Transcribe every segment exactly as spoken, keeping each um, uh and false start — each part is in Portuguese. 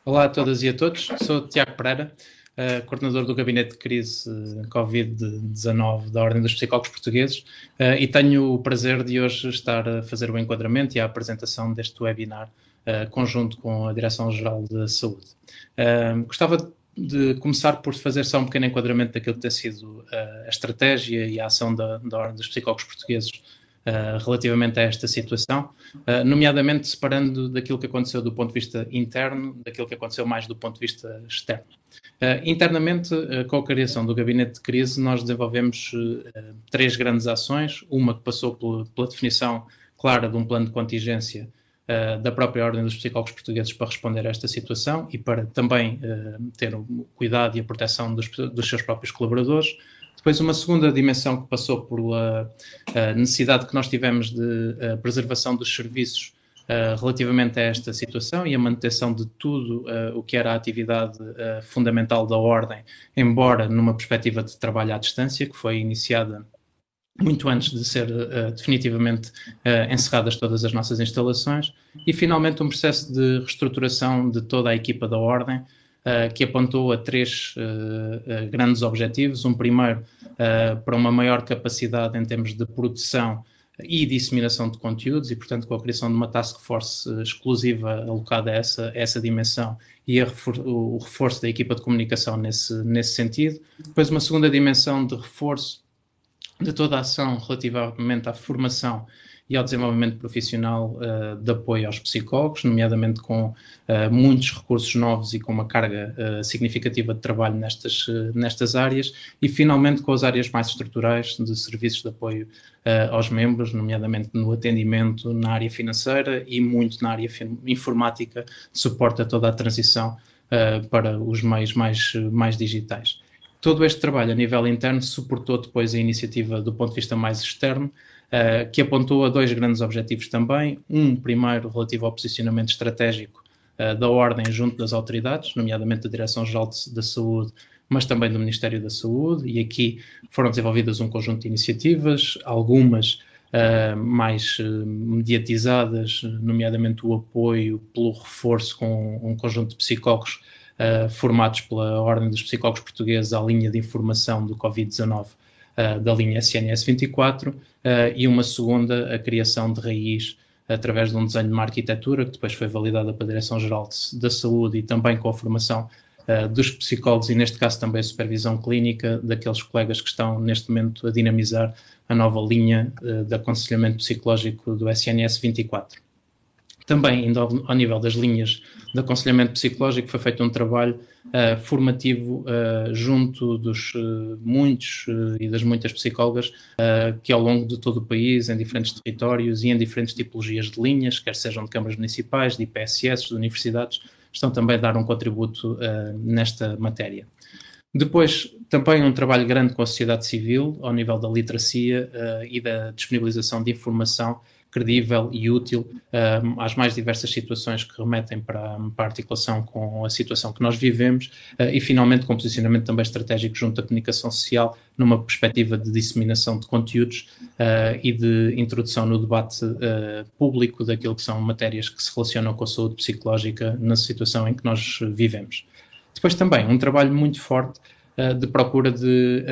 Olá a todas e a todos, sou Tiago Pereira, uh, coordenador do Gabinete de Crise uh, covid dezenove da Ordem dos Psicólogos Portugueses, uh, e tenho o prazer de hoje estar a fazer o enquadramento e a apresentação deste webinar uh, conjunto com a Direção-Geral de Saúde. Uh, gostava de começar por fazer só um pequeno enquadramento daquilo que tem sido uh, a estratégia e a ação da, da Ordem dos Psicólogos Portugueses Uh, relativamente a esta situação, uh, nomeadamente separando daquilo que aconteceu do ponto de vista interno, daquilo que aconteceu mais do ponto de vista externo. Uh, internamente, uh, com a criação do Gabinete de Crise, nós desenvolvemos uh, três grandes ações, uma que passou pela, pela definição clara de um plano de contingência uh, da própria Ordem dos Psicólogos Portugueses para responder a esta situação e para também uh, ter o cuidado e a proteção dos, dos seus próprios colaboradores. Depois, uma segunda dimensão que passou por a, a necessidade que nós tivemos de a preservação dos serviços uh, relativamente a esta situação e a manutenção de tudo uh, o que era a atividade uh, fundamental da Ordem, embora numa perspectiva de trabalho à distância, que foi iniciada muito antes de ser uh, definitivamente uh, encerradas todas as nossas instalações, e finalmente um processo de reestruturação de toda a equipa da Ordem, Uh, que apontou a três uh, uh, grandes objetivos. Um primeiro, uh, para uma maior capacidade em termos de produção e disseminação de conteúdos e, portanto, com a criação de uma task force uh, exclusiva alocada a essa, a essa dimensão e a refor o reforço da equipa de comunicação nesse, nesse sentido. Depois, uma segunda dimensão de reforço de toda a ação relativamente à formação e ao desenvolvimento profissional uh, de apoio aos psicólogos, nomeadamente com uh, muitos recursos novos e com uma carga uh, significativa de trabalho nestas, uh, nestas áreas, e finalmente com as áreas mais estruturais de serviços de apoio uh, aos membros, nomeadamente no atendimento, na área financeira e muito na área informática, de suporte a toda a transição uh, para os meios mais, mais digitais. Todo este trabalho a nível interno suportou depois a iniciativa do ponto de vista mais externo, uh, que apontou a dois grandes objetivos também. Um primeiro relativo ao posicionamento estratégico uh, da Ordem junto das autoridades, nomeadamente da Direção-Geral da Saúde, mas também do Ministério da Saúde, e aqui foram desenvolvidas um conjunto de iniciativas, algumas uh, mais uh, mediatizadas, nomeadamente o apoio pelo reforço com um conjunto de psicólogos Uh, formados pela Ordem dos Psicólogos Portugueses à linha de informação do covid dezenove uh, da linha S N S vinte e quatro, uh, e uma segunda, a criação de raiz através de um desenho de uma arquitetura que depois foi validada pela Direção-Geral da Saúde e também com a formação uh, dos psicólogos e, neste caso, também a supervisão clínica daqueles colegas que estão, neste momento, a dinamizar a nova linha uh, de aconselhamento psicológico do S N S vinte e quatro. Também, indo ao, ao nível das linhas de aconselhamento psicológico, foi feito um trabalho uh, formativo uh, junto dos uh, muitos uh, e das muitas psicólogas uh, que ao longo de todo o país, em diferentes territórios e em diferentes tipologias de linhas, quer sejam de câmaras municipais, de I P S S, de universidades, estão também a dar um contributo uh, nesta matéria. Depois, também um trabalho grande com a sociedade civil, ao nível da literacia uh, e da disponibilização de informação credível e útil um, às mais diversas situações que remetem para, para a articulação com a situação que nós vivemos, uh, e finalmente com posicionamento também estratégico junto à comunicação social numa perspectiva de disseminação de conteúdos uh, e de introdução no debate uh, público daquilo que são matérias que se relacionam com a saúde psicológica na situação em que nós vivemos. Depois também um trabalho muito forte uh, de procura de,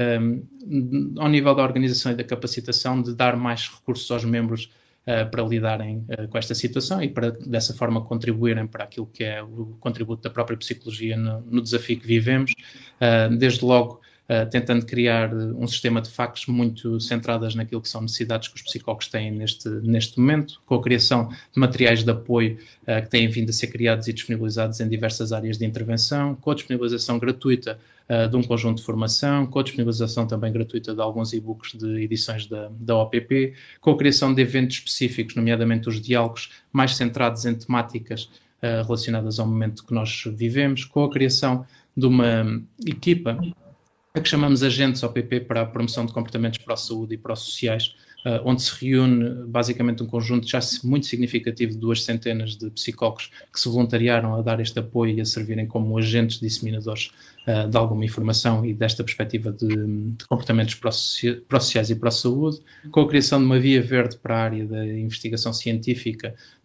um, ao nível da organização e da capacitação, de dar mais recursos aos membros Uh, para lidarem uh, com esta situação e para, dessa forma, contribuírem para aquilo que é o contributo da própria psicologia no, no desafio que vivemos, uh, desde logo uh, tentando criar um sistema de factos muito centradas naquilo que são necessidades que os psicólogos têm neste, neste momento, com a criação de materiais de apoio uh, que têm vindo a ser criados e disponibilizados em diversas áreas de intervenção, com a disponibilização gratuita Uh, de um conjunto de formação, com a disponibilização também gratuita de alguns e-books de edições da, da O P P, com a criação de eventos específicos, nomeadamente os diálogos mais centrados em temáticas uh, relacionadas ao momento que nós vivemos, com a criação de uma equipa a que chamamos agentes O P P para a promoção de comportamentos pró-saúde e pró-sociais, Uh, onde se reúne basicamente um conjunto já muito significativo de duas centenas de psicólogos que se voluntariaram a dar este apoio e a servirem como agentes disseminadores uh, de alguma informação e desta perspectiva de, de comportamentos pró-sociais e pró-saúde, com a criação de uma via verde para a área da investigação científica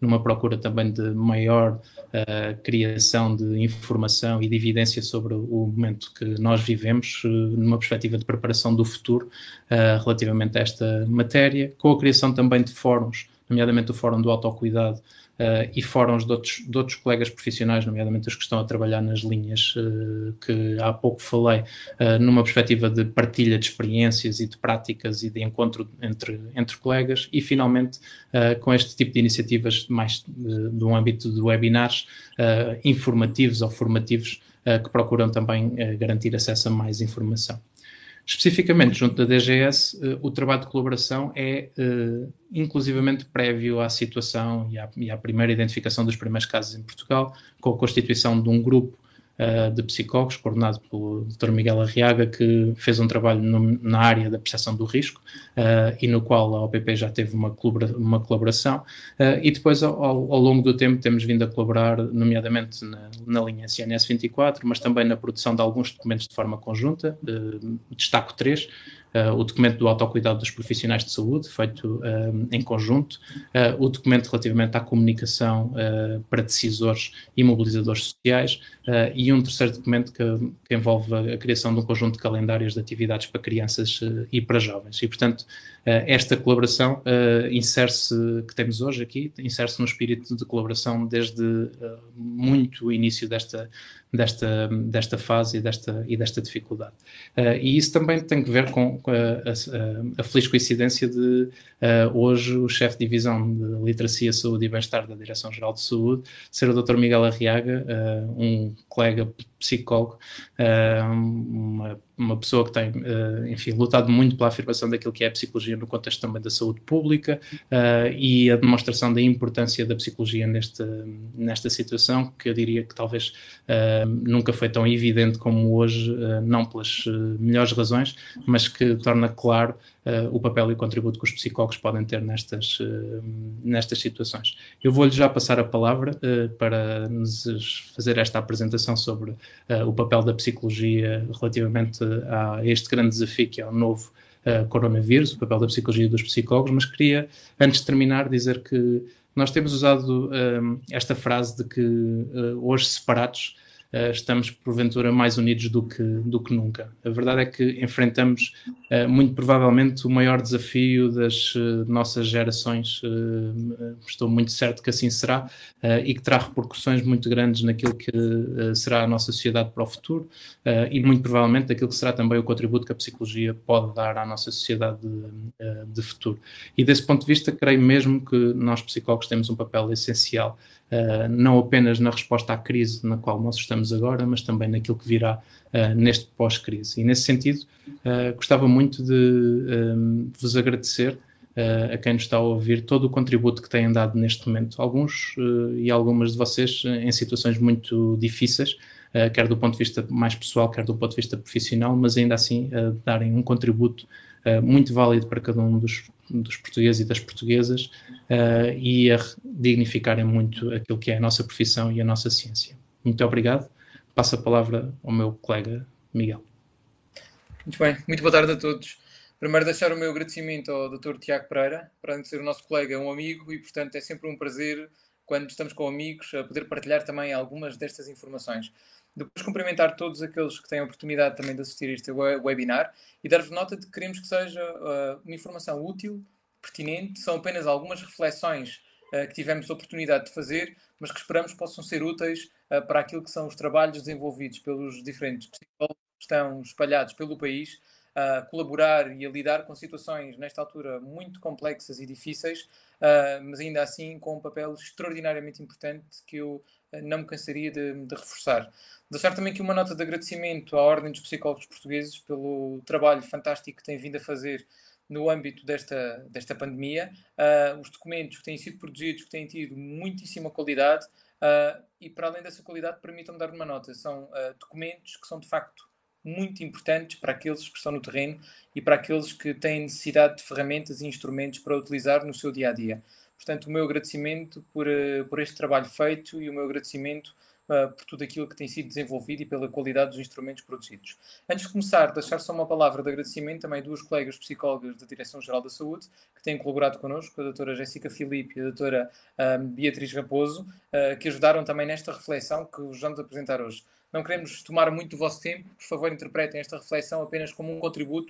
numa procura também de maior uh, criação de informação e de evidência sobre o momento que nós vivemos, uh, numa perspectiva de preparação do futuro uh, relativamente a esta matéria, com a criação também de fóruns, nomeadamente o Fórum do Autocuidado, Uh, e fóruns de outros, de outros colegas profissionais, nomeadamente os que estão a trabalhar nas linhas uh, que há pouco falei, uh, numa perspectiva de partilha de experiências e de práticas e de encontro entre, entre colegas, e finalmente uh, com este tipo de iniciativas mais uh, do âmbito de webinars uh, informativos ou formativos uh, que procuram também uh, garantir acesso a mais informação. Especificamente, junto da D G S, uh, o trabalho de colaboração é uh, inclusivamente prévio à situação e à, e à primeira identificação dos primeiros casos em Portugal, com a constituição de um grupo uh, de psicólogos, coordenado pelo doutor Miguel Arriaga, que fez um trabalho no, na área da percepção do risco uh, e no qual a O P P já teve uma, colabora, uma colaboração. Uh, e depois, ao, ao longo do tempo, temos vindo a colaborar, nomeadamente na, na linha S N S vinte e quatro, mas também na produção de alguns documentos de forma conjunta. Uh, destaco três. Uh, o documento do autocuidado dos profissionais de saúde, feito uh, em conjunto, uh, o documento relativamente à comunicação uh, para decisores e mobilizadores sociais, uh, e um terceiro documento que, que envolve a criação de um conjunto de calendários de atividades para crianças uh, e para jovens. E, portanto, uh, esta colaboração uh, insere-se, que temos hoje aqui, insere-se no espírito de colaboração desde uh, muito o início desta, desta, desta fase e desta, e desta dificuldade. Uh, e isso também tem que ver com A, a, a feliz coincidência de uh, hoje o chefe de divisão de Literacia, Saúde e Bem-Estar da Direção-Geral de Saúde ser o doutor Miguel Arriaga, uh, um colega psicólogo, uh, uma, uma pessoa que tem, uh, enfim, lutado muito pela afirmação daquilo que é a psicologia no contexto também da saúde pública, uh, e a demonstração da importância da psicologia neste, nesta situação, que eu diria que talvez uh, nunca foi tão evidente como hoje, uh, não pelas uh, melhores razões, mas que torna claro uh, o papel e o contributo que os psicólogos podem ter nestas, uh, nestas situações. Eu vou-lhe já passar a palavra uh, para nos fazer esta apresentação sobre uh, o papel da psicologia relativamente a este grande desafio que é o novo uh, coronavírus, o papel da psicologia e dos psicólogos, mas queria, antes de terminar, dizer que nós temos usado uh, esta frase de que uh, hoje separados Uh, estamos, porventura, mais unidos do que, do que nunca. A verdade é que enfrentamos, uh, muito provavelmente, o maior desafio das uh, nossas gerações, uh, estou muito certo que assim será, uh, e que terá repercussões muito grandes naquilo que uh, será a nossa sociedade para o futuro, uh, e muito provavelmente naquilo que será também o contributo que a psicologia pode dar à nossa sociedade de, uh, de futuro. E desse ponto de vista, creio mesmo que nós, psicólogos, temos um papel essencial, Uh, não apenas na resposta à crise na qual nós estamos agora, mas também naquilo que virá uh, neste pós-crise. E nesse sentido, uh, gostava muito de um, vos agradecer uh, a quem nos está a ouvir todo o contributo que têm dado neste momento. Alguns uh, e algumas de vocês uh, em situações muito difíceis, uh, quer do ponto de vista mais pessoal, quer do ponto de vista profissional, mas ainda assim uh, darem um contributo Uh, muito válido para cada um dos, dos portugueses e das portuguesas, uh, e a dignificarem muito aquilo que é a nossa profissão e a nossa ciência. Muito obrigado. Passo a palavra ao meu colega Miguel. Muito bem, muito boa tarde a todos. Primeiro deixar o meu agradecimento ao doutor Tiago Pereira, para além de ser o nosso colega, um amigo, e portanto é sempre um prazer, quando estamos com amigos, a poder partilhar também algumas destas informações. Depois cumprimentar todos aqueles que têm a oportunidade também de assistir a este webinar e dar-vos nota de que queremos que seja uh, uma informação útil, pertinente. São apenas algumas reflexões uh, que tivemos a oportunidade de fazer, mas que esperamos possam ser úteis uh, para aquilo que são os trabalhos desenvolvidos pelos diferentes psicólogos que estão espalhados pelo país, a colaborar e a lidar com situações, nesta altura, muito complexas e difíceis, uh, mas ainda assim com um papel extraordinariamente importante que eu uh, não me cansaria de, de reforçar. Deixar também aqui uma nota de agradecimento à Ordem dos Psicólogos Portugueses pelo trabalho fantástico que têm vindo a fazer no âmbito desta, desta pandemia. Uh, os documentos que têm sido produzidos, que têm tido muitíssima qualidade, uh, e para além dessa qualidade, permitam-me dar uma nota. São uh, documentos que são, de facto, muito importantes para aqueles que estão no terreno e para aqueles que têm necessidade de ferramentas e instrumentos para utilizar no seu dia-a-dia. Portanto, o meu agradecimento por, uh, por este trabalho feito e o meu agradecimento uh, por tudo aquilo que tem sido desenvolvido e pela qualidade dos instrumentos produzidos. Antes de começar, deixar só uma palavra de agradecimento também a duas colegas psicólogas da Direção-Geral da Saúde, que têm colaborado connosco, a doutora Jéssica Filipe e a doutora um, Beatriz Raposo, uh, que ajudaram também nesta reflexão que vos vamos apresentar hoje. Não queremos tomar muito do vosso tempo, por favor interpretem esta reflexão apenas como um contributo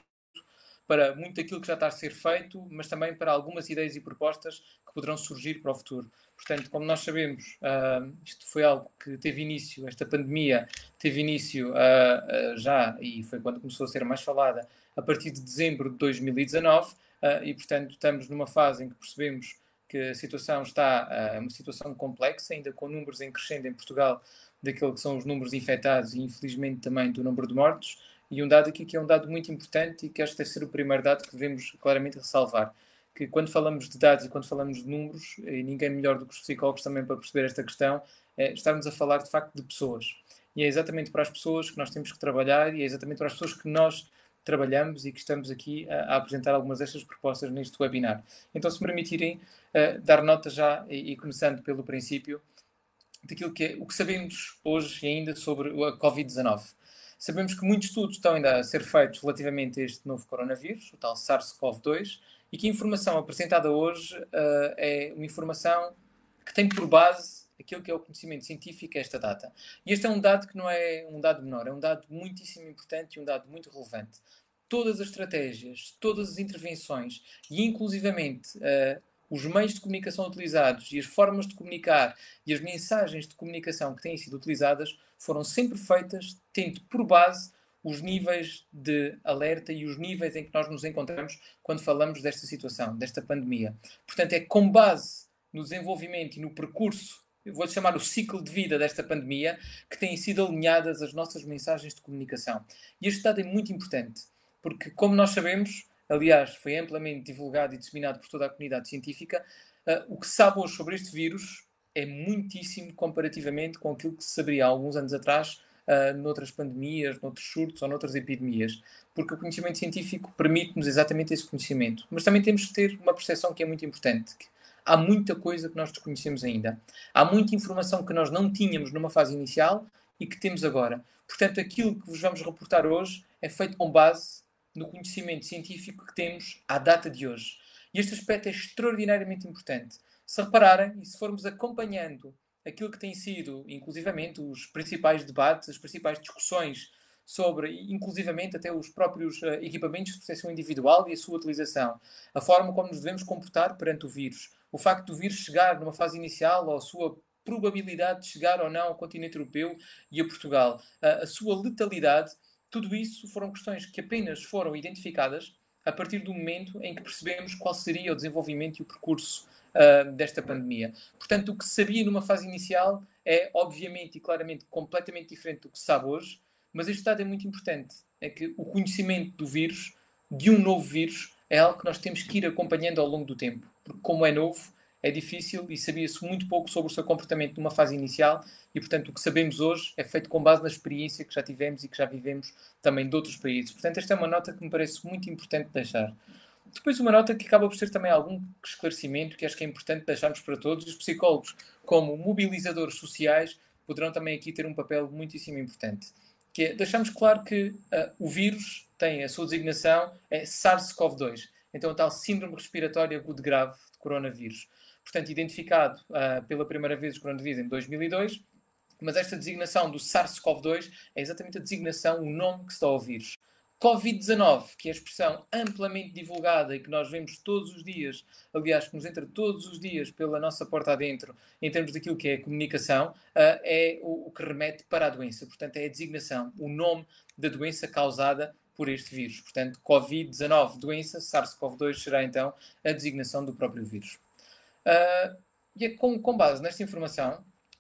para muito daquilo que já está a ser feito, mas também para algumas ideias e propostas que poderão surgir para o futuro. Portanto, como nós sabemos, uh, isto foi algo que teve início, esta pandemia teve início uh, uh, já, e foi quando começou a ser mais falada, a partir de dezembro de dois mil e dezanove, uh, e portanto estamos numa fase em que percebemos que a situação está uh, uma situação complexa, ainda com números em crescendo em Portugal daquilo que são os números infectados e infelizmente também do número de mortos. E um dado aqui que é um dado muito importante e que acho que deve ser o primeiro dado que devemos claramente ressalvar, que quando falamos de dados e quando falamos de números, e ninguém melhor do que os psicólogos também para perceber esta questão, é estarmos a falar de facto de pessoas. E é exatamente para as pessoas que nós temos que trabalhar e é exatamente para as pessoas que nós trabalhamos e que estamos aqui a, a apresentar algumas destas propostas neste webinar. Então, se me permitirem uh, dar nota já, e, e começando pelo princípio, daquilo que é o que sabemos hoje ainda sobre a covid dezanove. Sabemos que muitos estudos estão ainda a ser feitos relativamente a este novo coronavírus, o tal SARS-CoV dois, e que a informação apresentada hoje uh, é uma informação que tem por base aquilo que é o conhecimento científico a esta data. E este é um dado que não é um dado menor, é um dado muitíssimo importante e um dado muito relevante. Todas as estratégias, todas as intervenções e inclusivamente uh, os meios de comunicação utilizados e as formas de comunicar e as mensagens de comunicação que têm sido utilizadas foram sempre feitas tendo por base os níveis de alerta e os níveis em que nós nos encontramos quando falamos desta situação, desta pandemia. Portanto, é com base no desenvolvimento e no percurso, eu vou chamar o ciclo de vida desta pandemia, que têm sido alinhadas as nossas mensagens de comunicação. E este dado é muito importante, porque, como nós sabemos, aliás, foi amplamente divulgado e disseminado por toda a comunidade científica, uh, o que se sabe hoje sobre este vírus é muitíssimo comparativamente com aquilo que se sabia há alguns anos atrás, uh, noutras pandemias, noutros surtos ou noutras epidemias. Porque o conhecimento científico permite-nos exatamente esse conhecimento. Mas também temos que ter uma percepção que é muito importante. Que há muita coisa que nós desconhecemos ainda. Há muita informação que nós não tínhamos numa fase inicial e que temos agora. Portanto, aquilo que vos vamos reportar hoje é feito com base no conhecimento científico que temos à data de hoje. E este aspecto é extraordinariamente importante. Se repararem, e se formos acompanhando aquilo que tem sido, inclusivamente, os principais debates, as principais discussões sobre, inclusivamente, até os próprios uh, equipamentos de proteção individual e a sua utilização, a forma como nos devemos comportar perante o vírus, o facto do vírus chegar numa fase inicial ou a sua probabilidade de chegar ou não ao continente europeu e a Portugal, uh, a sua letalidade, tudo isso foram questões que apenas foram identificadas a partir do momento em que percebemos qual seria o desenvolvimento e o percurso uh, desta pandemia. Portanto, o que se sabia numa fase inicial é, obviamente e claramente, completamente diferente do que se sabe hoje, mas este dado é muito importante. É que o conhecimento do vírus, de um novo vírus, é algo que nós temos que ir acompanhando ao longo do tempo. Porque, como é novo, é difícil e sabia-se muito pouco sobre o seu comportamento numa fase inicial e, portanto, o que sabemos hoje é feito com base na experiência que já tivemos e que já vivemos também de outros países. Portanto, esta é uma nota que me parece muito importante deixar. Depois, uma nota que acaba por ser também algum esclarecimento que acho que é importante deixarmos para todos. Os psicólogos, como mobilizadores sociais, poderão também aqui ter um papel muitíssimo importante. Que é, deixamos claro que uh, o vírus tem a sua designação, é SARS-CoV dois. Então, a tal síndrome respiratória aguda grave de coronavírus. Portanto, identificado uh, pela primeira vez o coronavírus em dois mil e dois, mas esta designação do SARS-CoV dois é exatamente a designação, o nome que se dá ao vírus. covid dezanove, que é a expressão amplamente divulgada e que nós vemos todos os dias, aliás, que nos entra todos os dias pela nossa porta adentro, em termos daquilo que é a comunicação, uh, é o, o que remete para a doença. Portanto, é a designação, o nome da doença causada por este vírus. Portanto, covid dezanove, doença, SARS-CoV dois será então a designação do próprio vírus. Uh, e é com, com base nesta informação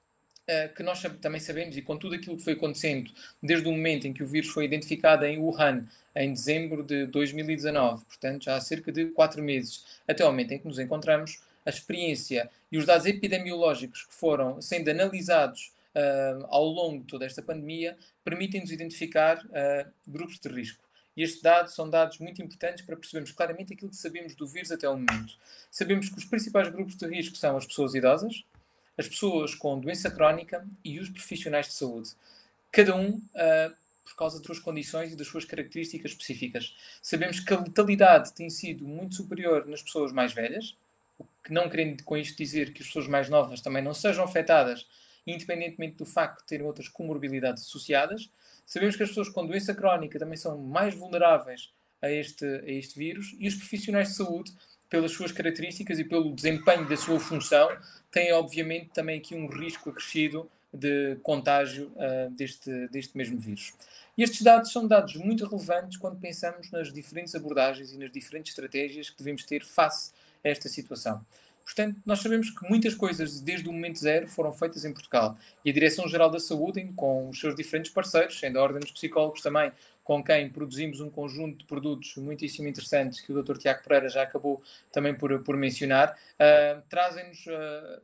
uh, que nós também sabemos, e com tudo aquilo que foi acontecendo desde o momento em que o vírus foi identificado em Wuhan, em dezembro de dois mil e dezanove, portanto já há cerca de quatro meses, até ao momento em que nos encontramos, a experiência e os dados epidemiológicos que foram sendo analisados uh, ao longo de toda esta pandemia permitem-nos identificar uh, grupos de risco. E estes dados são dados muito importantes para percebermos claramente aquilo que sabemos do vírus até o momento. Sabemos que os principais grupos de risco são as pessoas idosas, as pessoas com doença crónica e os profissionais de saúde. Cada um uh, por causa das suas condições e das suas características específicas. Sabemos que a letalidade tem sido muito superior nas pessoas mais velhas, o que não querendo com isto dizer que as pessoas mais novas também não sejam afetadas, independentemente do facto de terem outras comorbilidades associadas. Sabemos que as pessoas com doença crónica também são mais vulneráveis a este, a este vírus, e os profissionais de saúde, pelas suas características e pelo desempenho da sua função, têm obviamente também aqui um risco acrescido de contágio uh, deste, deste mesmo vírus. E estes dados são dados muito relevantes quando pensamos nas diferentes abordagens e nas diferentes estratégias que devemos ter face a esta situação. Portanto, nós sabemos que muitas coisas desde o momento zero foram feitas em Portugal, e a Direção-Geral da Saúde, com os seus diferentes parceiros, sendo a Ordem dos Psicólogos também, com quem produzimos um conjunto de produtos muitíssimo interessantes, que o doutor Tiago Pereira já acabou também por, por mencionar, uh, trazem-nos uh,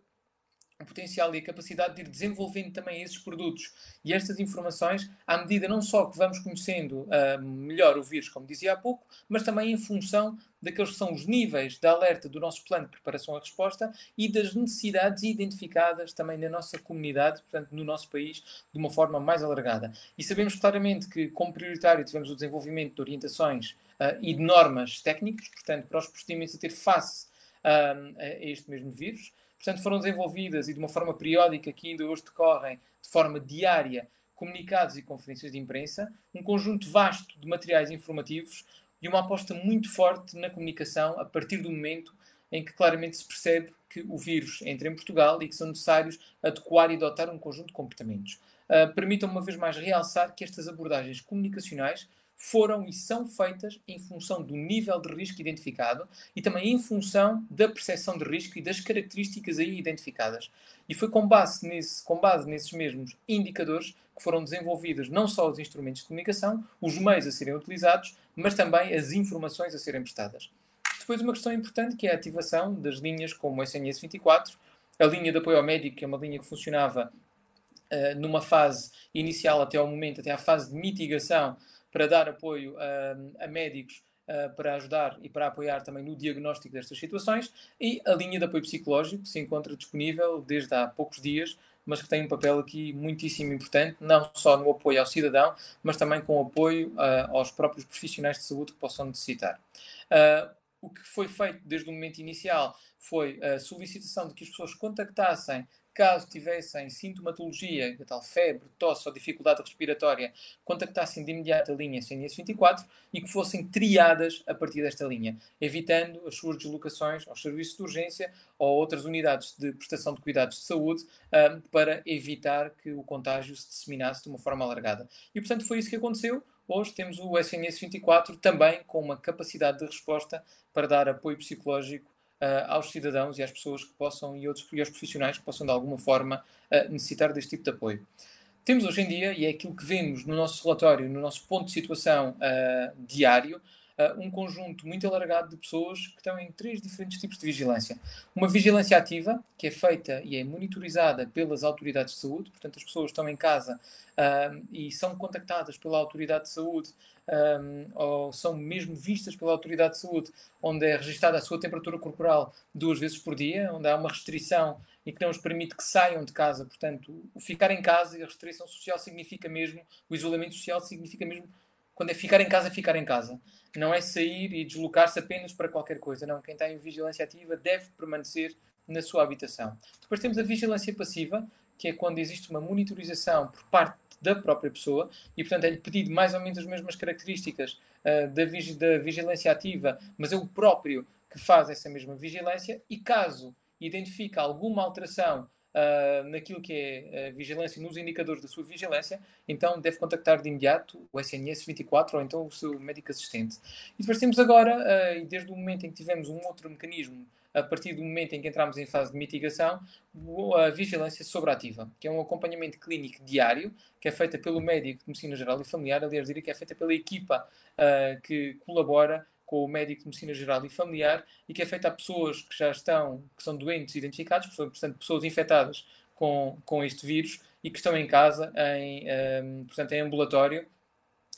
o potencial e a capacidade de ir desenvolvendo também esses produtos e estas informações, à medida não só que vamos conhecendo uh, melhor o vírus, como dizia há pouco, mas também em função daqueles que são os níveis de alerta do nosso plano de preparação à resposta e das necessidades identificadas também na nossa comunidade, portanto, no nosso país, de uma forma mais alargada. E sabemos claramente que, como prioritário, tivemos o desenvolvimento de orientações uh, e de normas técnicas, portanto, para os procedimentos a ter face uh, a este mesmo vírus. Portanto, foram desenvolvidas e de uma forma periódica, que ainda hoje decorrem de forma diária, comunicados e conferências de imprensa, um conjunto vasto de materiais informativos e uma aposta muito forte na comunicação a partir do momento em que claramente se percebe que o vírus entra em Portugal e que são necessários adequar e adotar um conjunto de comportamentos. Uh, permitam-me uma vez mais realçar que estas abordagens comunicacionais foram e são feitas em função do nível de risco identificado e também em função da percepção de risco e das características aí identificadas. E foi com base, nesse, com base nesses mesmos indicadores que foram desenvolvidos não só os instrumentos de comunicação, os meios a serem utilizados, mas também as informações a serem prestadas. Depois, uma questão importante, que é a ativação das linhas como o S N S vinte e quatro, a linha de apoio ao médico, que é uma linha que funcionava uh, numa fase inicial até ao momento, até à fase de mitigação, para dar apoio a, a médicos, uh, para ajudar e para apoiar também no diagnóstico destas situações, e a linha de apoio psicológico, que se encontra disponível desde há poucos dias, mas que tem um papel aqui muitíssimo importante, não só no apoio ao cidadão, mas também com apoio uh, aos próprios profissionais de saúde que possam necessitar. Uh, o que foi feito desde o momento inicial foi a solicitação de que as pessoas contactassem caso tivessem sintomatologia, a tal febre, tosse ou dificuldade respiratória, contactassem de imediato a linha S N S vinte e quatro e que fossem triadas a partir desta linha, evitando as suas deslocações aos serviços de urgência ou outras unidades de prestação de cuidados de saúde, um, para evitar que o contágio se disseminasse de uma forma alargada. E, portanto, foi isso que aconteceu. Hoje temos o S N S vinte e quatro também com uma capacidade de resposta para dar apoio psicológico Uh, aos cidadãos e às pessoas que possam, e, outros, e aos profissionais que possam de alguma forma uh, necessitar deste tipo de apoio. Temos hoje em dia, e é aquilo que vemos no nosso relatório, no nosso ponto de situação uh, diário, uh, um conjunto muito alargado de pessoas que estão em três diferentes tipos de vigilância. Uma vigilância ativa, que é feita e é monitorizada pelas autoridades de saúde, portanto as pessoas estão em casa uh, e são contactadas pela autoridade de saúde, Um, ou são mesmo vistas pela autoridade de saúde, onde é registada a sua temperatura corporal duas vezes por dia, onde há uma restrição e que não os permite que saiam de casa. Portanto, o ficar em casa e a restrição social significa mesmo, o isolamento social significa mesmo, quando é ficar em casa, ficar em casa. Não é sair e deslocar-se apenas para qualquer coisa. Não, quem tem vigilância ativa deve permanecer na sua habitação. Depois temos a vigilância passiva, que é quando existe uma monitorização por parte da própria pessoa e, portanto, é-lhe pedido mais ou menos as mesmas características uh, da, vig da vigilância ativa, mas é o próprio que faz essa mesma vigilância e, caso identifique alguma alteração uh, naquilo que é a vigilância, nos indicadores da sua vigilância, então deve contactar de imediato o S N S vinte e quatro ou então o seu médico assistente. E depois temos agora, uh, e desde o momento em que tivemos um outro mecanismo, a partir do momento em que entramos em fase de mitigação, a vigilância sobreativa, que é um acompanhamento clínico diário, que é feita pelo médico de Medicina Geral e Familiar, aliás, diria que é feita pela equipa uh, que colabora com o médico de Medicina Geral e Familiar e que é feita a pessoas que já estão, que são doentes identificados, portanto, pessoas infectadas com, com este vírus e que estão em casa, em, um, portanto, em ambulatório,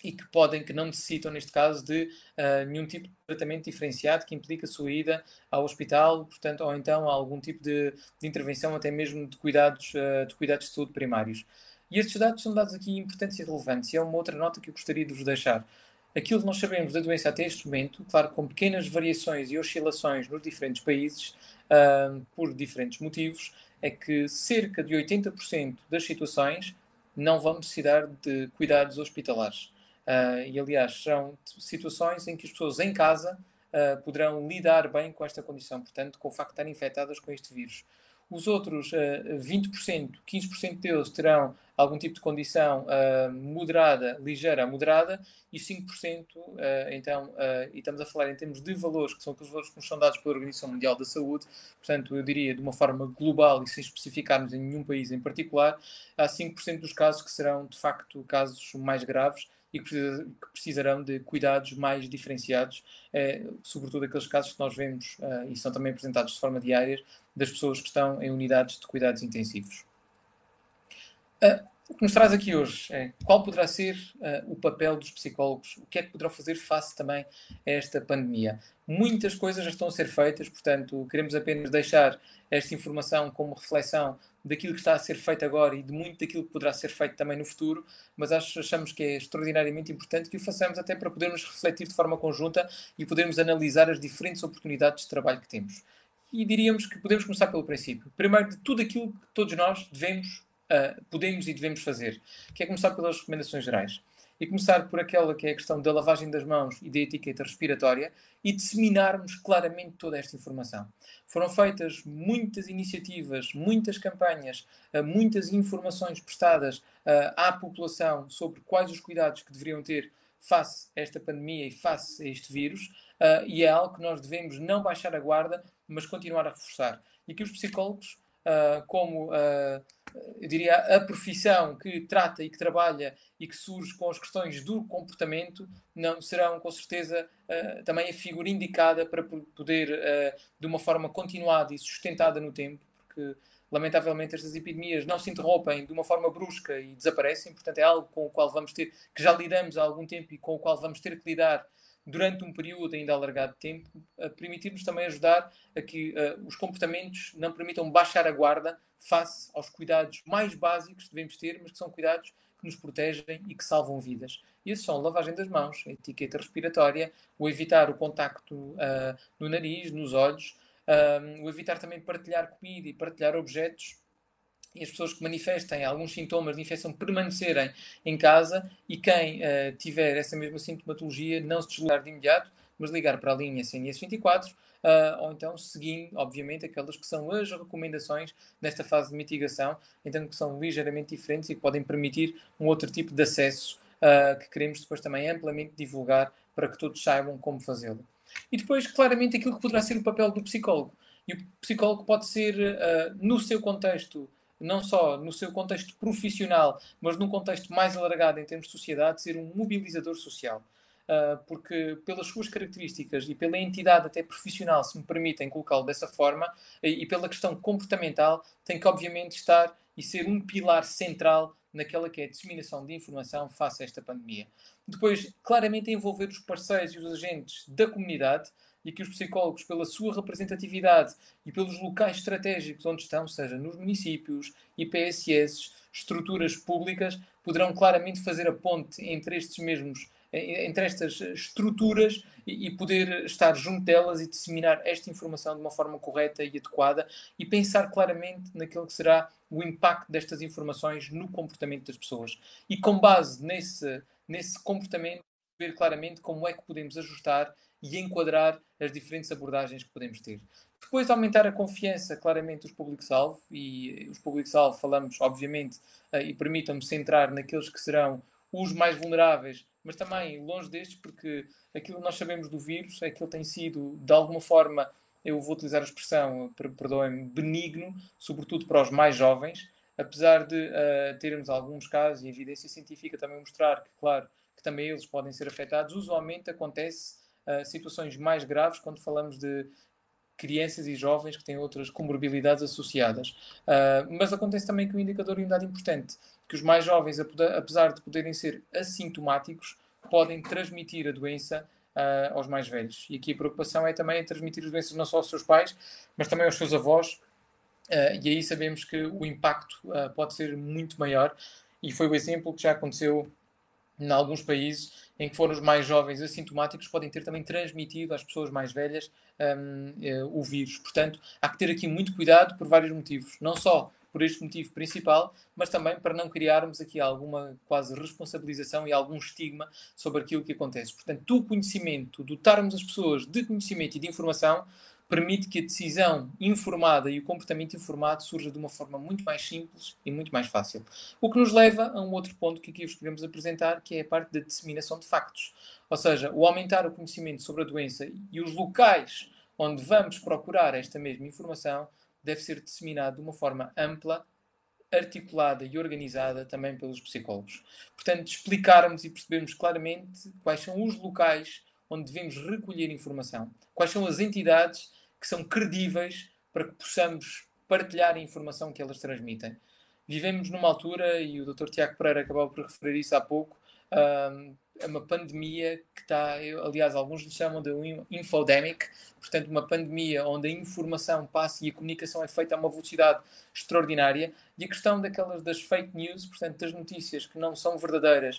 e que podem, que não necessitam, neste caso, de uh, nenhum tipo de tratamento diferenciado que implique a sua ida ao hospital, portanto, ou então algum tipo de, de intervenção, até mesmo de cuidados, uh, de cuidados de saúde primários. E estes dados são dados aqui importantes e relevantes, e é uma outra nota que eu gostaria de vos deixar. Aquilo que nós sabemos da doença até este momento, claro, com pequenas variações e oscilações nos diferentes países, uh, por diferentes motivos, é que cerca de oitenta por cento das situações não vão precisar de cuidados hospitalares. Uh, e, aliás, são situações em que as pessoas em casa uh, poderão lidar bem com esta condição, portanto, com o facto de estarem infectadas com este vírus. Os outros uh, vinte por cento, quinze por cento deles terão algum tipo de condição uh, moderada, ligeira a moderada, e cinco por cento, uh, então, uh, e estamos a falar em termos de valores, que são aqueles valores que nos são dados pela Organização Mundial da Saúde, portanto, eu diria de uma forma global e sem especificarmos em nenhum país em particular, há cinco por cento dos casos que serão, de facto, casos mais graves, e que precisarão de cuidados mais diferenciados, eh, sobretudo aqueles casos que nós vemos, eh, e são também apresentados de forma diária, das pessoas que estão em unidades de cuidados intensivos. Uh, o que nos traz aqui hoje é qual poderá ser uh, o papel dos psicólogos, o que é que poderão fazer face também a esta pandemia. Muitas coisas já estão a ser feitas, portanto, queremos apenas deixar esta informação como reflexão daquilo que está a ser feito agora e de muito daquilo que poderá ser feito também no futuro, mas achamos que é extraordinariamente importante que o façamos até para podermos refletir de forma conjunta e podermos analisar as diferentes oportunidades de trabalho que temos. E diríamos que podemos começar pelo princípio. Primeiro, de tudo aquilo que todos nós devemos, uh, podemos e devemos fazer, que é começar pelas recomendações gerais. E começar por aquela que é a questão da lavagem das mãos e da etiqueta respiratória e disseminarmos claramente toda esta informação. Foram feitas muitas iniciativas, muitas campanhas, muitas informações prestadas à população sobre quais os cuidados que deveriam ter face a esta pandemia e face a este vírus, e é algo que nós devemos não baixar a guarda, mas continuar a reforçar. E aqui os psicólogos, como eu diria, a profissão que trata e que trabalha e que surge com as questões do comportamento, não serão, com certeza, uh, também a figura indicada para poder, uh, de uma forma continuada e sustentada no tempo, porque, lamentavelmente, estas epidemias não se interrompem de uma forma brusca e desaparecem, portanto, é algo com o qual vamos ter, que já lidamos há algum tempo e com o qual vamos ter que lidar durante um período ainda alargado de tempo, a permitir-nos também ajudar a que uh, os comportamentos não permitam baixar a guarda face aos cuidados mais básicos que devemos ter, mas que são cuidados que nos protegem e que salvam vidas. E esses são a lavagem das mãos, a etiqueta respiratória, o evitar o contacto uh, no nariz, nos olhos, uh, o evitar também partilhar comida e partilhar objetos, e as pessoas que manifestem alguns sintomas de infecção permanecerem em casa, e quem uh, tiver essa mesma sintomatologia não se deslocar de imediato, mas ligar para a linha C N S vinte e quatro, uh, ou então seguindo, obviamente, aquelas que são as recomendações nesta fase de mitigação, então que são ligeiramente diferentes e que podem permitir um outro tipo de acesso uh, que queremos depois também amplamente divulgar para que todos saibam como fazê-lo. E depois, claramente, aquilo que poderá ser o papel do psicólogo. E o psicólogo pode ser, uh, no seu contexto, não só no seu contexto profissional, mas num contexto mais alargado em termos de sociedade, ser um mobilizador social. Uh, porque pelas suas características e pela entidade até profissional, se me permitem colocá-lo dessa forma, e, e pela questão comportamental, tem que obviamente estar e ser um pilar central naquela que é a disseminação de informação face a esta pandemia. Depois, claramente envolver os parceiros e os agentes da comunidade, e que os psicólogos, pela sua representatividade e pelos locais estratégicos onde estão, seja nos municípios, I P S S, estruturas públicas, poderão claramente fazer a ponte entre estes mesmos, entre estas estruturas, e poder estar junto delas e disseminar esta informação de uma forma correta e adequada, e pensar claramente naquilo que será o impacto destas informações no comportamento das pessoas. E com base nesse, nesse comportamento, ver claramente como é que podemos ajustar e enquadrar as diferentes abordagens que podemos ter. Depois, aumentar a confiança, claramente, dos públicos-alvo, e os públicos-alvo falamos, obviamente, e permitam-me centrar naqueles que serão os mais vulneráveis, mas também longe destes, porque aquilo que nós sabemos do vírus é que ele tem sido, de alguma forma, eu vou utilizar a expressão, perdoem-me, benigno, sobretudo para os mais jovens, apesar de uh, termos alguns casos, e a evidência científica também mostrar que, claro, que também eles podem ser afetados, usualmente acontece uh, situações mais graves quando falamos de crianças e jovens que têm outras comorbilidades associadas. Uh, mas acontece também que um indicador e um dado importante, que os mais jovens, apesar de poderem ser assintomáticos, podem transmitir a doença uh, aos mais velhos. E aqui a preocupação é também transmitir as doenças não só aos seus pais, mas também aos seus avós, uh, e aí sabemos que o impacto uh, pode ser muito maior, e foi o exemplo que já aconteceu em alguns países em que foram os mais jovens assintomáticos podem ter também transmitido às pessoas mais velhas um, uh, o vírus. Portanto, há que ter aqui muito cuidado por vários motivos. Não só por este motivo principal, mas também para não criarmos aqui alguma quase responsabilização e algum estigma sobre aquilo que acontece. Portanto, o conhecimento, dotarmos as pessoas de conhecimento e de informação, permite que a decisão informada e o comportamento informado surja de uma forma muito mais simples e muito mais fácil. O que nos leva a um outro ponto que aqui vos queremos apresentar, que é a parte da disseminação de factos. Ou seja, o aumentar o conhecimento sobre a doença e os locais onde vamos procurar esta mesma informação deve ser disseminado de uma forma ampla, articulada e organizada também pelos psicólogos. Portanto, explicarmos e percebermos claramente quais são os locais onde devemos recolher informação, quais são as entidades que são credíveis para que possamos partilhar a informação que elas transmitem. Vivemos numa altura, e o doutor Tiago Pereira acabou por referir isso há pouco, é uma pandemia que está, aliás, alguns lhe chamam de um infodemic, portanto, uma pandemia onde a informação passa e a comunicação é feita a uma velocidade extraordinária, e a questão daquelas das fake news, portanto, das notícias que não são verdadeiras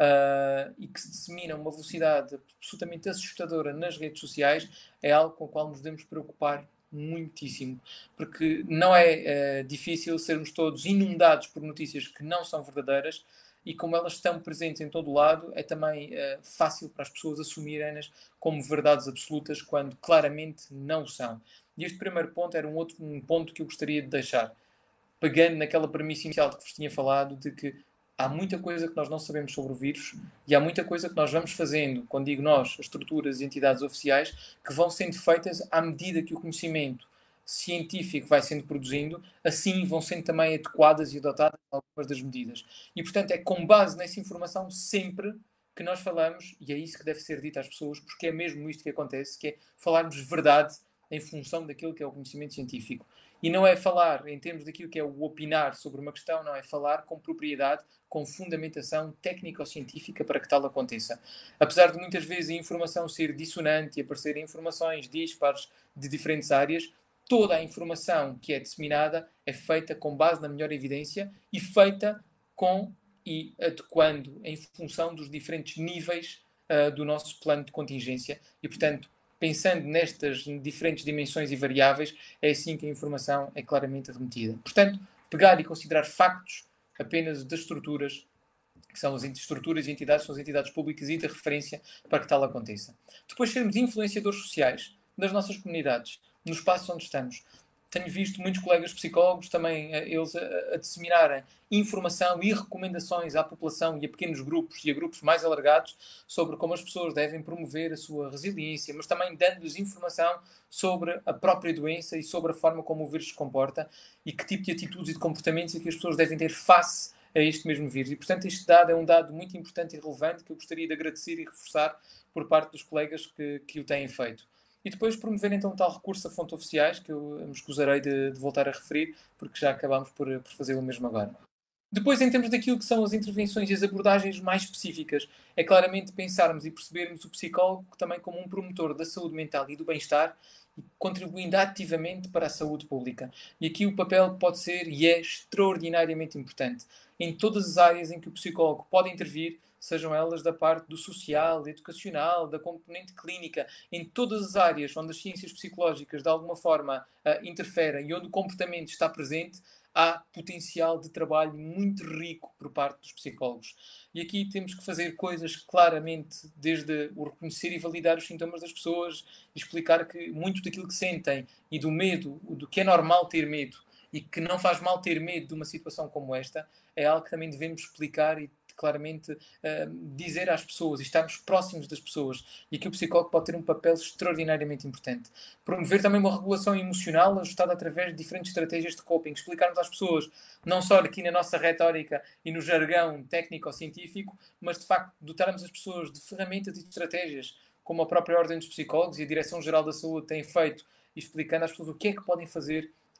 uh, e que se disseminam a uma velocidade absolutamente assustadora nas redes sociais, é algo com o qual nos devemos preocupar muitíssimo, porque não é uh, difícil sermos todos inundados por notícias que não são verdadeiras, e como elas estão presentes em todo o lado, é também uh, fácil para as pessoas assumirem-nas como verdades absolutas, quando claramente não o são. E este primeiro ponto era um outro um ponto que eu gostaria de deixar, pegando naquela premissa inicial de que vos tinha falado, de que há muita coisa que nós não sabemos sobre o vírus, e há muita coisa que nós vamos fazendo, quando digo nós, as estruturas e entidades oficiais, que vão sendo feitas à medida que o conhecimento científico vai sendo produzindo, assim vão sendo também adequadas e adotadas algumas das medidas. E, portanto, é com base nessa informação sempre que nós falamos, e é isso que deve ser dito às pessoas, porque é mesmo isto que acontece, que é falarmos verdade em função daquilo que é o conhecimento científico. E não é falar em termos daquilo que é o opinar sobre uma questão, não é falar com propriedade, com fundamentação técnico-científica para que tal aconteça. Apesar de muitas vezes a informação ser dissonante e aparecerem informações dispares de diferentes áreas, toda a informação que é disseminada é feita com base na melhor evidência e feita com e adequando em função dos diferentes níveis uh, do nosso plano de contingência. E, portanto, pensando nestas diferentes dimensões e variáveis, é assim que a informação é claramente remetida. Portanto, pegar e considerar factos apenas das estruturas, que são as estruturas e entidades, são as entidades públicas e de referência para que tal aconteça. Depois, sermos influenciadores sociais das nossas comunidades, no espaço onde estamos. Tenho visto muitos colegas psicólogos também, eles a, a disseminarem informação e recomendações à população e a pequenos grupos e a grupos mais alargados sobre como as pessoas devem promover a sua resiliência, mas também dando-lhes informação sobre a própria doença e sobre a forma como o vírus se comporta e que tipo de atitudes e de comportamentos é que as pessoas devem ter face a este mesmo vírus. E, portanto, este dado é um dado muito importante e relevante que eu gostaria de agradecer e reforçar por parte dos colegas que, que o têm feito. E depois promover então tal recurso a fontes oficiais, que eu me escusarei de, de voltar a referir, porque já acabámos por, por fazer o mesmo agora. Depois, em termos daquilo que são as intervenções e as abordagens mais específicas, é claramente pensarmos e percebermos o psicólogo também como um promotor da saúde mental e do bem-estar, contribuindo ativamente para a saúde pública. E aqui o papel pode ser e é extraordinariamente importante. Em todas as áreas em que o psicólogo pode intervir, sejam elas da parte do social, educacional, da componente clínica, em todas as áreas onde as ciências psicológicas de alguma forma uh, interferem e onde o comportamento está presente, há potencial de trabalho muito rico por parte dos psicólogos. E aqui temos que fazer coisas claramente, desde o reconhecer e validar os sintomas das pessoas, explicar que muito daquilo que sentem e do medo, do que é normal ter medo e que não faz mal ter medo de uma situação como esta, é algo que também devemos explicar e claramente uh, dizer às pessoas e estarmos próximos das pessoas. E aqui o psicólogo pode ter um papel extraordinariamente importante. Promover também uma regulação emocional ajustada através de diferentes estratégias de coping. Explicarmos às pessoas, não só aqui na nossa retórica e no jargão técnico-científico, mas de facto dotarmos as pessoas de ferramentas e de estratégias, como a própria Ordem dos Psicólogos e a Direção-Geral da Saúde tem feito, explicando às pessoas o que é que podem fazer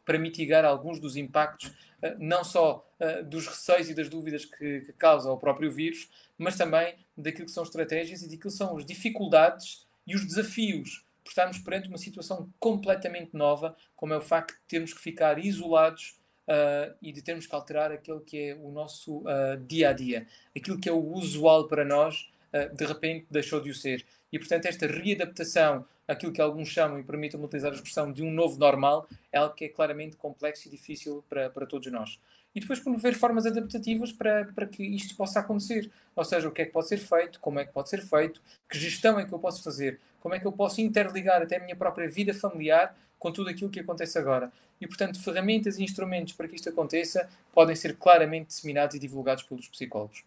para mitigar alguns dos impactos, uh, não só uh, dos receios e das dúvidas que, que causa o próprio vírus, mas também daquilo que são estratégias e daquilo que são as dificuldades e os desafios por estarmos perante uma situação completamente nova, como é o facto de termos que ficar isolados uh, e de termos que alterar aquele que é o nosso uh, dia-a-dia. Aquilo que é o usual para nós, uh, de repente deixou de o ser. E, portanto, esta readaptação àquilo que alguns chamam, e permitam-me utilizar a expressão, de um novo normal, é algo que é claramente complexo e difícil para, para todos nós. E depois promover formas adaptativas para, para que isto possa acontecer. Ou seja, o que é que pode ser feito, como é que pode ser feito, que gestão é que eu posso fazer, como é que eu posso interligar até a minha própria vida familiar com tudo aquilo que acontece agora. E, portanto, ferramentas e instrumentos para que isto aconteça podem ser claramente disseminados e divulgados pelos psicólogos.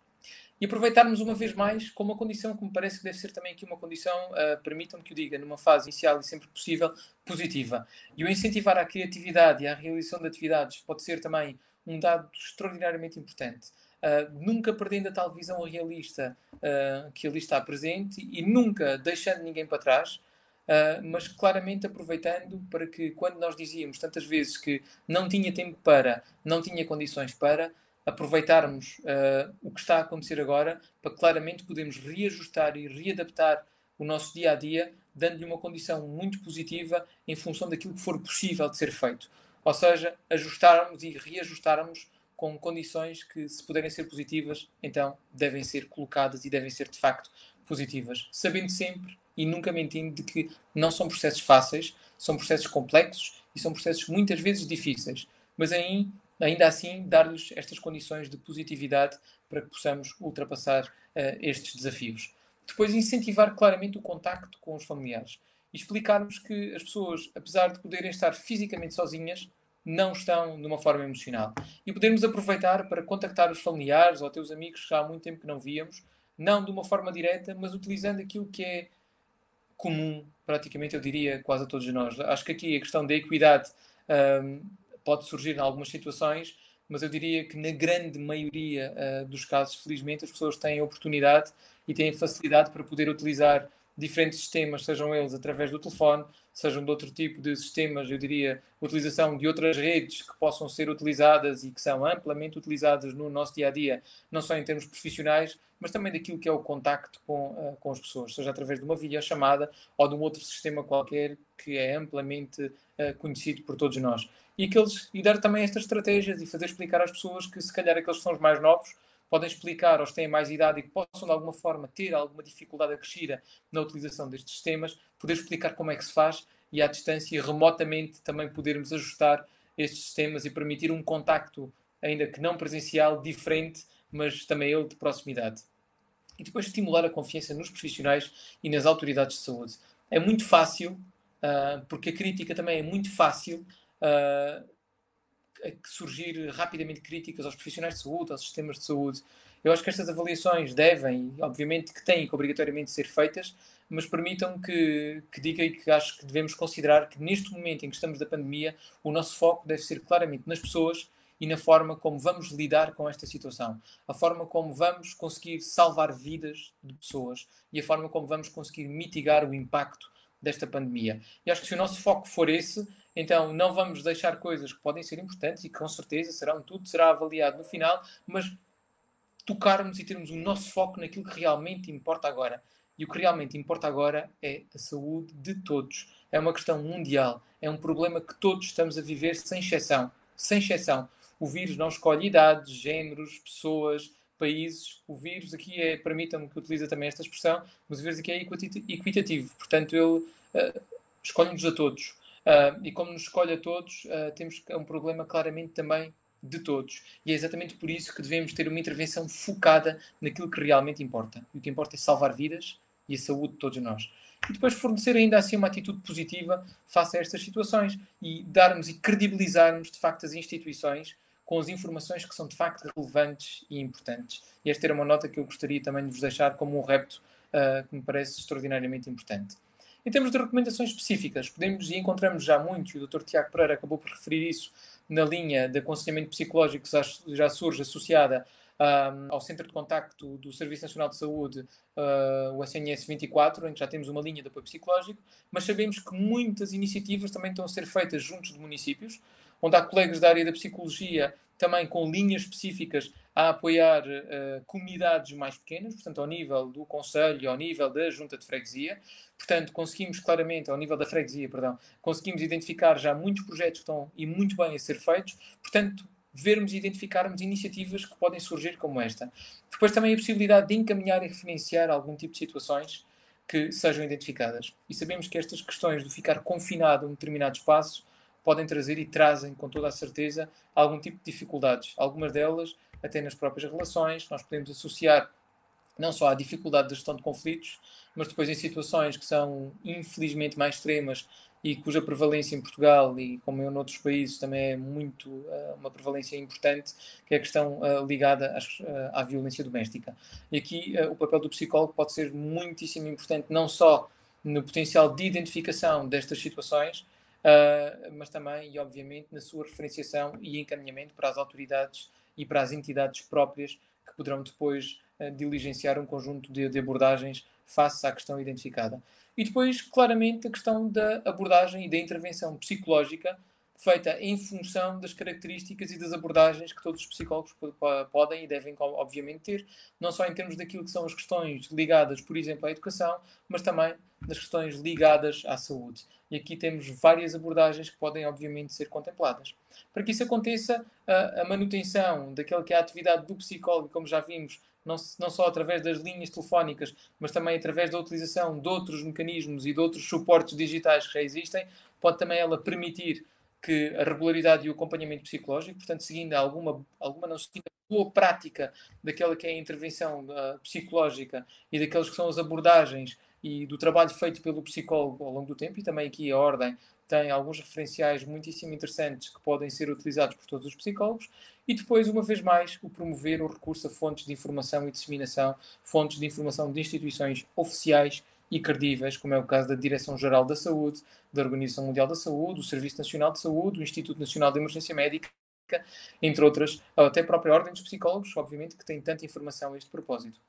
E aproveitarmos uma vez mais com uma condição que me parece que deve ser também aqui uma condição, uh, permitam-me que o diga, numa fase inicial e sempre possível, positiva. E o incentivar à criatividade e à realização de atividades pode ser também um dado extraordinariamente importante. Uh, nunca perdendo a tal visão realista uh, que ali está presente e nunca deixando ninguém para trás, uh, mas claramente aproveitando para que, quando nós dizíamos tantas vezes que não tinha tempo para, não tinha condições para, aproveitarmos uh, o que está a acontecer agora para claramente podermos reajustar e readaptar o nosso dia-a-dia, dando-lhe uma condição muito positiva em função daquilo que for possível de ser feito. Ou seja, ajustarmos e reajustarmos com condições que, se puderem ser positivas, então devem ser colocadas e devem ser, de facto, positivas. Sabendo sempre e nunca mentindo de que não são processos fáceis, são processos complexos e são processos muitas vezes difíceis. Mas aí, ainda assim, dar-lhes estas condições de positividade para que possamos ultrapassar uh, estes desafios. Depois, incentivar claramente o contacto com os familiares e explicarmos que as pessoas, apesar de poderem estar fisicamente sozinhas, não estão de uma forma emocional. E podermos aproveitar para contactar os familiares ou teus amigos que já há muito tempo que não víamos, não de uma forma direta, mas utilizando aquilo que é comum, praticamente eu diria, quase a todos nós. Acho que aqui a questão da equidade um, pode surgir em algumas situações, mas eu diria que na grande maioria uh, dos casos, felizmente, as pessoas têm a oportunidade e têm facilidade para poder utilizar diferentes sistemas, sejam eles através do telefone, sejam de outro tipo de sistemas, eu diria, utilização de outras redes que possam ser utilizadas e que são amplamente utilizadas no nosso dia-a-dia, não só em termos profissionais, mas também daquilo que é o contacto com, uh, com as pessoas, seja através de uma videochamada ou de um outro sistema qualquer que é amplamente uh, conhecido por todos nós. E, aqueles, e dar também estas estratégias e fazer explicar às pessoas que, se calhar, aqueles que são os mais novos, podem explicar aos que têm mais idade e que possam, de alguma forma, ter alguma dificuldade acrescida na utilização destes sistemas, poder explicar como é que se faz e, à distância, remotamente, também podermos ajustar estes sistemas e permitir um contacto, ainda que não presencial, diferente, mas também ele de proximidade. E depois estimular a confiança nos profissionais e nas autoridades de saúde. É muito fácil, uh, porque a crítica também é muito fácil, uh, surgir rapidamente críticas aos profissionais de saúde, aos sistemas de saúde. Eu acho que estas avaliações devem, obviamente que têm que obrigatoriamente ser feitas, mas permitam que, que diga e que acho que devemos considerar que neste momento em que estamos da pandemia, o nosso foco deve ser claramente nas pessoas e na forma como vamos lidar com esta situação. A forma como vamos conseguir salvar vidas de pessoas e a forma como vamos conseguir mitigar o impacto desta pandemia. E acho que se o nosso foco for esse, então não vamos deixar coisas que podem ser importantes e que com certeza serão, tudo será avaliado no final, mas tocarmos e termos o nosso foco naquilo que realmente importa agora. E o que realmente importa agora é a saúde de todos. É uma questão mundial. É um problema que todos estamos a viver sem exceção. Sem exceção. O vírus não escolhe idades, géneros, pessoas, países. O vírus aqui é, permitam-me que utilize também esta expressão, mas o vírus aqui é equitativo. Portanto, ele uh, escolhe-nos a todos. Uh, e como nos escolhe a todos, uh, temos um problema claramente também de todos. E é exatamente por isso que devemos ter uma intervenção focada naquilo que realmente importa. E o que importa é salvar vidas e a saúde de todos nós. E depois fornecer ainda assim uma atitude positiva face a estas situações e darmos e credibilizarmos de facto as instituições com as informações que são de facto relevantes e importantes. E esta era uma nota que eu gostaria também de vos deixar como um repto uh, que me parece extraordinariamente importante. Em termos de recomendações específicas, podemos e encontramos já muito, e o doutor Tiago Pereira acabou por referir isso, na linha de aconselhamento psicológico que já surge associada um, ao Centro de Contacto do Serviço Nacional de Saúde, uh, o S N S vinte e quatro, em que já temos uma linha de apoio psicológico, mas sabemos que muitas iniciativas também estão a ser feitas juntos de municípios, onde há colegas da área da psicologia também com linhas específicas a apoiar uh, comunidades mais pequenas, portanto, ao nível do concelho e ao nível da junta de freguesia. Portanto, conseguimos claramente, ao nível da freguesia, perdão, conseguimos identificar já muitos projetos que estão e muito bem a ser feitos. Portanto, vermos e identificarmos iniciativas que podem surgir como esta. Depois também a possibilidade de encaminhar e referenciar algum tipo de situações que sejam identificadas. E sabemos que estas questões do ficar confinado a um determinado espaço podem trazer e trazem, com toda a certeza, algum tipo de dificuldades. Algumas delas até nas próprias relações. Nós podemos associar não só à dificuldade da gestão de conflitos, mas depois em situações que são infelizmente mais extremas e cuja prevalência em Portugal e como em outros países também é muito uh, uma prevalência importante, que é a questão uh, ligada às, uh, à violência doméstica. E aqui uh, o papel do psicólogo pode ser muitíssimo importante, não só no potencial de identificação destas situações, uh, mas também, e obviamente, na sua referenciação e encaminhamento para as autoridades e para as entidades próprias que poderão depois uh, diligenciar um conjunto de, de abordagens face à questão identificada. E depois, claramente, a questão da abordagem e da intervenção psicológica feita em função das características e das abordagens que todos os psicólogos podem e devem, obviamente, ter, não só em termos daquilo que são as questões ligadas, por exemplo, à educação, mas também das questões ligadas à saúde. E aqui temos várias abordagens que podem, obviamente, ser contempladas. Para que isso aconteça, a manutenção daquela que é a atividade do psicólogo, como já vimos, não, não só através das linhas telefónicas, mas também através da utilização de outros mecanismos e de outros suportes digitais que já existem, pode também ela permitir que a regularidade e o acompanhamento psicológico, portanto, seguindo alguma, alguma não seguindo a boa prática daquela que é a intervenção uh, psicológica e daquelas que são as abordagens e do trabalho feito pelo psicólogo ao longo do tempo, e também aqui a Ordem tem alguns referenciais muitíssimo interessantes que podem ser utilizados por todos os psicólogos, e depois, uma vez mais, o promover o recurso a fontes de informação e disseminação, fontes de informação de instituições oficiais e credíveis, como é o caso da Direção-Geral da Saúde, da Organização Mundial da Saúde, do Serviço Nacional de Saúde, do Instituto Nacional de Emergência Médica, entre outras, até a própria Ordem dos Psicólogos, obviamente, que tem tanta informação a este propósito.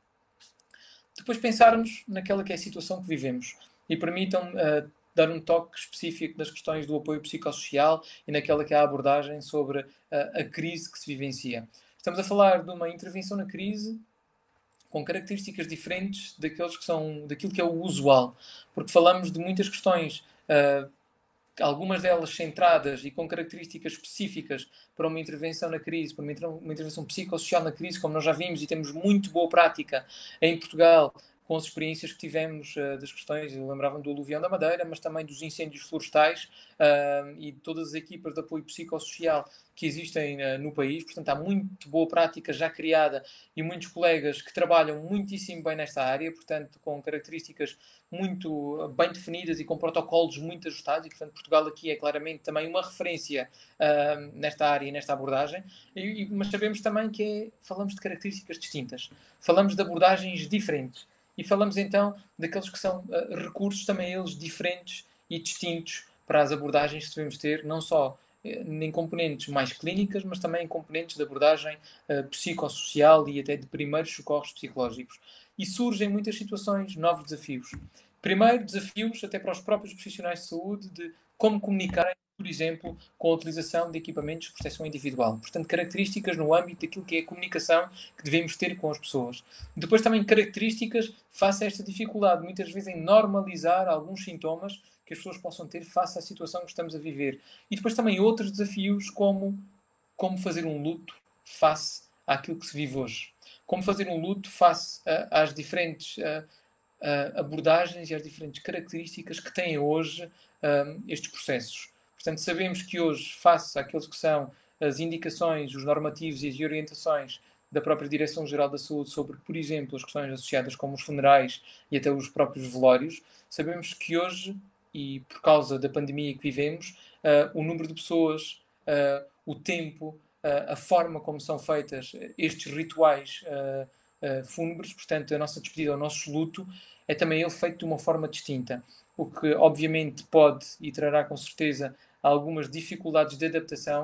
Depois pensarmos naquela que é a situação que vivemos e permitam uh, dar um toque específico nas questões do apoio psicossocial e naquela que é a abordagem sobre uh, a crise que se vivencia. Estamos a falar de uma intervenção na crise com características diferentes daqueles que são, daquilo que é o usual, porque falamos de muitas questões, uh, algumas delas centradas e com características específicas para uma intervenção na crise, para uma, inter uma intervenção psicossocial na crise, como nós já vimos e temos muito boa prática em Portugal, com as experiências que tivemos uh, das questões, eu lembrava-me do aluvião da Madeira, mas também dos incêndios florestais uh, e de todas as equipas de apoio psicossocial que existem uh, no país. Portanto, há muito boa prática já criada e muitos colegas que trabalham muitíssimo bem nesta área, portanto, com características muito bem definidas e com protocolos muito ajustados, e, portanto, Portugal aqui é claramente também uma referência uh, nesta área e nesta abordagem, e, mas sabemos também que é, falamos de características distintas, falamos de abordagens diferentes. E falamos então daqueles que são uh, recursos também eles diferentes e distintos para as abordagens que devemos ter, não só uh, em componentes mais clínicas, mas também em componentes de abordagem uh, psicossocial e até de primeiros socorros psicológicos. E surgem muitas situações, novos desafios. Primeiro, desafios até para os próprios profissionais de saúde de como comunicarem, por exemplo, com a utilização de equipamentos de proteção individual. Portanto, características no âmbito daquilo que é a comunicação que devemos ter com as pessoas. Depois também características face a esta dificuldade, muitas vezes em normalizar alguns sintomas que as pessoas possam ter face à situação que estamos a viver. E depois também outros desafios como como fazer um luto face àquilo que se vive hoje. Como fazer um luto face a, às diferentes a, a abordagens e às diferentes características que têm hoje um, estes processos. Portanto, sabemos que hoje, face àqueles que são as indicações, os normativos e as orientações da própria Direção-Geral da Saúde sobre, por exemplo, as questões associadas como os funerais e até os próprios velórios, sabemos que hoje, e por causa da pandemia que vivemos, uh, o número de pessoas, uh, o tempo, uh, a forma como são feitas estes rituais uh, uh, fúnebres, portanto, a nossa despedida, o nosso luto, é também ele feito de uma forma distinta, o que obviamente pode e trará com certeza algumas dificuldades de adaptação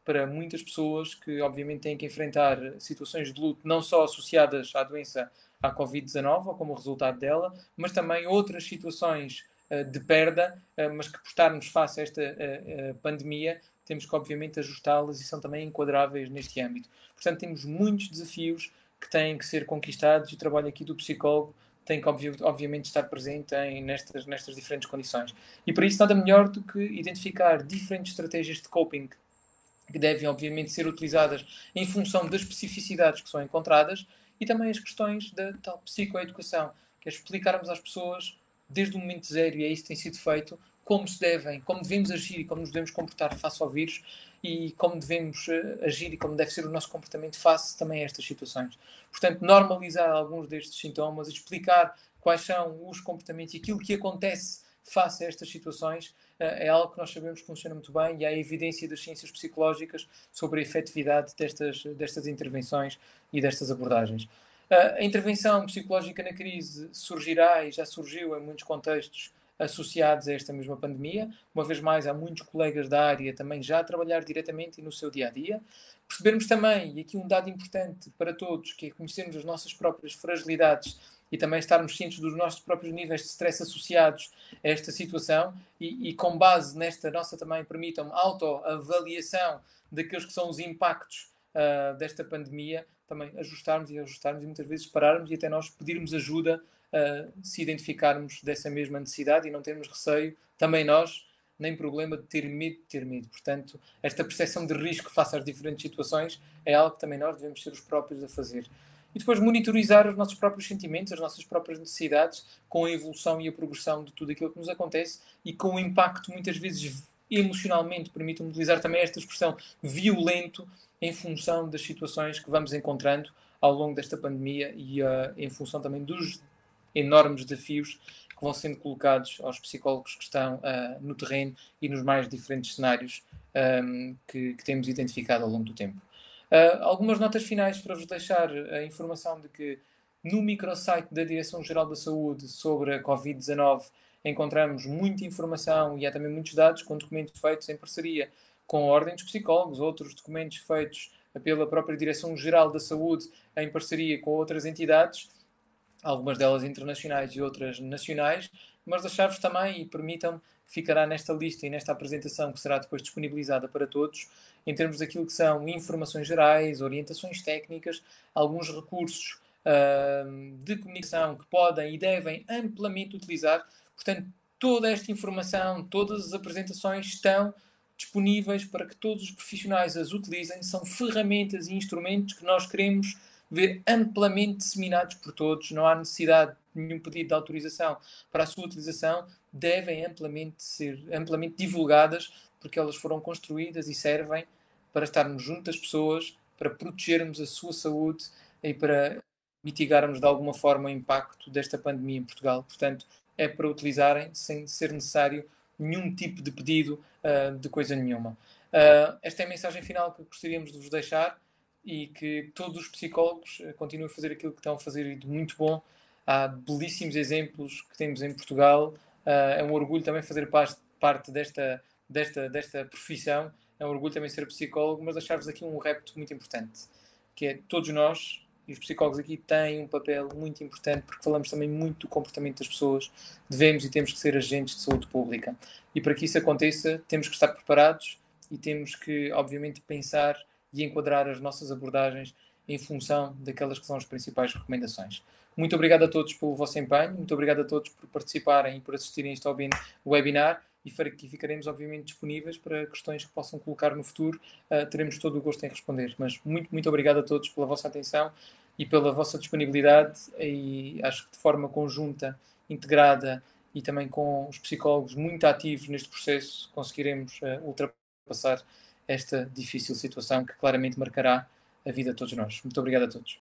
para muitas pessoas que, obviamente, têm que enfrentar situações de luto não só associadas à doença, à covid dezanove, ou como resultado dela, mas também outras situações uh, de perda, uh, mas que por estarmos face a esta uh, uh, pandemia, temos que, obviamente, ajustá-las e são também enquadráveis neste âmbito. Portanto, temos muitos desafios que têm que ser conquistados e o trabalho aqui do psicólogo tem que, obviamente, estar presente em, nestas, nestas diferentes condições. E para isso nada melhor do que identificar diferentes estratégias de coping que devem, obviamente, ser utilizadas em função das especificidades que são encontradas e também as questões da tal psicoeducação, que é explicarmos às pessoas, desde o momento zero, e é isso que tem sido feito, como se devem, como devemos agir e como nos devemos comportar face ao vírus e como devemos uh, agir e como deve ser o nosso comportamento face também a estas situações. Portanto, normalizar alguns destes sintomas, explicar quais são os comportamentos e aquilo que acontece face a estas situações, uh, é algo que nós sabemos que funciona muito bem e há evidência das ciências psicológicas sobre a efetividade destas, destas intervenções e destas abordagens. Uh, a intervenção psicológica na crise surgirá e já surgiu em muitos contextos associados a esta mesma pandemia. Uma vez mais, há muitos colegas da área também já a trabalhar diretamente e no seu dia-a-dia. Percebermos também, e aqui um dado importante para todos, que é conhecermos as nossas próprias fragilidades e também estarmos cientes dos nossos próprios níveis de stress associados a esta situação e, e com base nesta nossa também permitam autoavaliação daqueles que são os impactos uh, desta pandemia, também ajustarmos e ajustarmos e muitas vezes pararmos e até nós pedirmos ajuda uh, se identificarmos dessa mesma necessidade e não termos receio, também nós, nem problema de ter medo de ter medo. Portanto, esta percepção de risco face às diferentes situações é algo que também nós devemos ser os próprios a fazer. E depois monitorizar os nossos próprios sentimentos, as nossas próprias necessidades, com a evolução e a progressão de tudo aquilo que nos acontece e com o impacto, muitas vezes emocionalmente, permitam-me utilizar também esta expressão, violento, em função das situações que vamos encontrando ao longo desta pandemia e uh, em função também dos enormes desafios que vão sendo colocados aos psicólogos que estão uh, no terreno e nos mais diferentes cenários um, que, que temos identificado ao longo do tempo. Uh, algumas notas finais para vos deixar a informação de que no microsite da Direção-Geral da Saúde sobre a covid dezanove encontramos muita informação e há também muitos dados com documentos feitos em parceria com a Ordem dos Psicólogos, outros documentos feitos pela própria Direção-Geral da Saúde em parceria com outras entidades, algumas delas internacionais e outras nacionais, mas deixar-vos também, e permitam-me, ficará nesta lista e nesta apresentação que será depois disponibilizada para todos, em termos daquilo que são informações gerais, orientações técnicas, alguns recursos uh, de comunicação que podem e devem amplamente utilizar. Portanto, toda esta informação, todas as apresentações estão disponíveis para que todos os profissionais as utilizem. São ferramentas e instrumentos que nós queremos ver amplamente disseminados por todos. Não há necessidade de nenhum pedido de autorização para a sua utilização. Devem amplamente ser amplamente divulgadas porque elas foram construídas e servem para estarmos junto das pessoas, para protegermos a sua saúde e para mitigarmos de alguma forma o impacto desta pandemia em Portugal. Portanto, é para utilizarem sem ser necessário nenhum tipo de pedido uh, de coisa nenhuma. Uh, esta é a mensagem final que gostaríamos de vos deixar e que todos os psicólogos uh, continuem a fazer aquilo que estão a fazer de muito bom. Há belíssimos exemplos que temos em Portugal. Uh, é um orgulho também fazer parte, parte desta, desta, desta profissão. É um orgulho também ser psicólogo, mas deixar-vos aqui um repto muito importante, que é todos nós, e os psicólogos aqui têm um papel muito importante porque falamos também muito do comportamento das pessoas. Devemos e temos que ser agentes de saúde pública. E para que isso aconteça, temos que estar preparados e temos que, obviamente, pensar e enquadrar as nossas abordagens em função daquelas que são as principais recomendações. Muito obrigado a todos pelo vosso empenho, muito obrigado a todos por participarem e por assistirem a este webinar e ficaremos, obviamente, disponíveis para questões que possam colocar no futuro. Uh, teremos todo o gosto em responder. Mas muito, muito obrigado a todos pela vossa atenção e pela vossa disponibilidade e acho que de forma conjunta, integrada e também com os psicólogos muito ativos neste processo, conseguiremos uh, ultrapassar esta difícil situação que claramente marcará a vida de todos nós. Muito obrigado a todos.